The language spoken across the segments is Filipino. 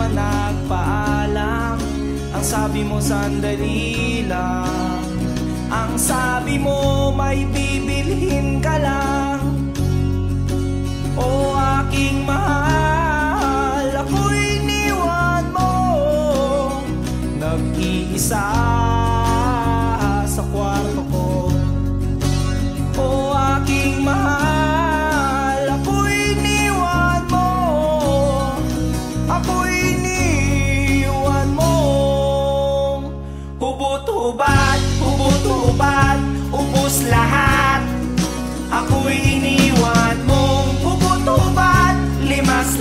naman nagpaalam. Ang sabi mo sandali lang. Ang sabi mo may bibilhin ka lang. O aking mahal, ako'y iniwan mo, nag-iisa sa kwarto ko. O aking mahal, ako'y iniwan mo, ako'y iniwan mo. Hubot-hubad, hubot-hubad, ubos lahat. Ako'y iniwan mong hubot-hubad, limas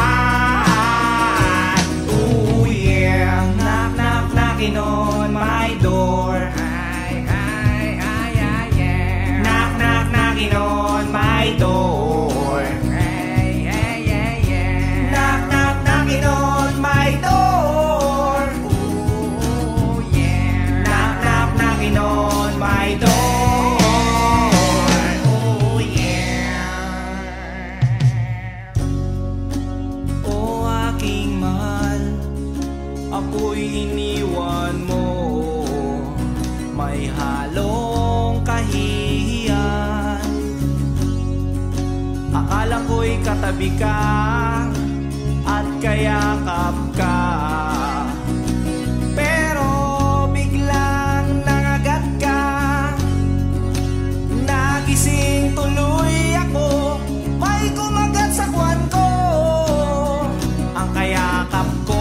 lahat. Oh yeah, knock knock knocking on my door. Hi hi hi hi yeah. Knock knock knocking on my door. Hey hey yeah yeah. Knock knock knocking on my door. Oh yeah. Knock knock knocking on my door. Ako'y iniwan mo, may halong kahihiyan. Akala ko'y katabi ka at kayakap ka, pero biglang nangagat ka. Nagising tuloy ako, may kumagat sa kwan ko. Ang kayakap ko